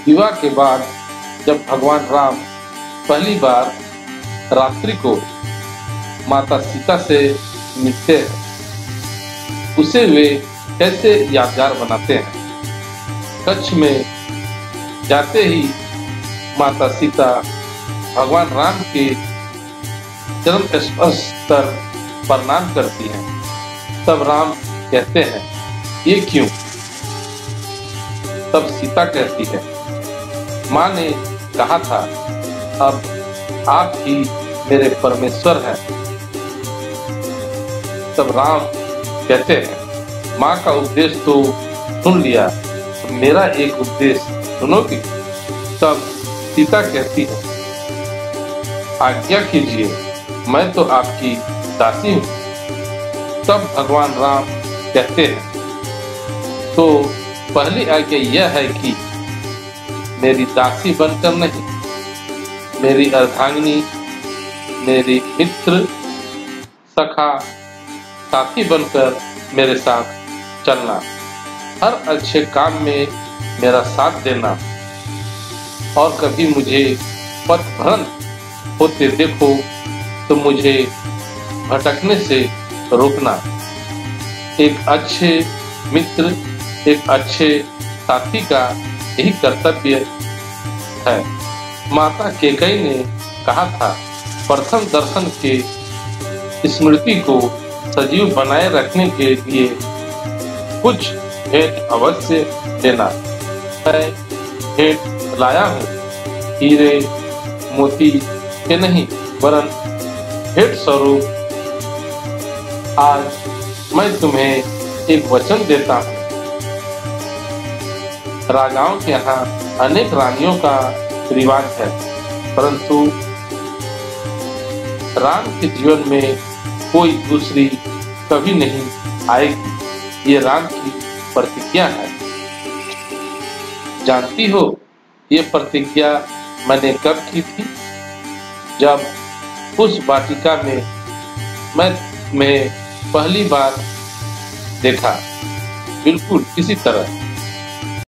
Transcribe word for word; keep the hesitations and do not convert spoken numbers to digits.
विवाह के बाद जब भगवान राम पहली बार रात्रि को माता सीता से मिलते हैं, उसे वे कैसे यादगार बनाते हैं। कच्छ में जाते ही माता सीता भगवान राम के चरण स्पर्श पर प्रणाम करती हैं। तब राम कहते हैं, ये क्यों? तब सीता कहती है, माँ ने कहा था अब आप ही मेरे परमेश्वर हैं। तब राम कहते हैं, माँ का उपदेश तो सुन लिया, तो मेरा एक उपदेश सुनोगी? तब सीता कहती है, आज्ञा कीजिए, मैं तो आपकी दासी हूँ। तब भगवान राम कहते हैं, तो पहली आज्ञा यह है कि मेरी दासी बनकर नहीं, मेरी अर्धांगिनी, मेरी मित्र, सखा, साथी बनकर मेरे साथ चलना, हर अच्छे काम में मेरा साथ देना, और कभी मुझे पथभ्रष्ट होते देखो तो मुझे भटकने से रोकना। एक अच्छे मित्र, एक अच्छे साथी का यही कर्तव्य है। माता कैकेयी ने कहा था, प्रथम दर्शन के स्मृति को सजीव बनाए रखने के लिए कुछ भेंट अवश्य देना। मैं भेंट लाया हूँ, हीरे मोती के नहीं, वरन भेंट स्वरूप आज मैं तुम्हें एक वचन देता हूँ। राजाओं के यहाँ अनेक रानियों का रिवाज है, परंतु राम के जीवन में कोई दूसरी कभी नहीं आएगी। ये राम की प्रतिज्ञा है। जानती हो ये प्रतिज्ञा मैंने कब की थी? जब उस वाटिका में मैं तुम्हें पहली बार देखा, बिल्कुल इसी तरह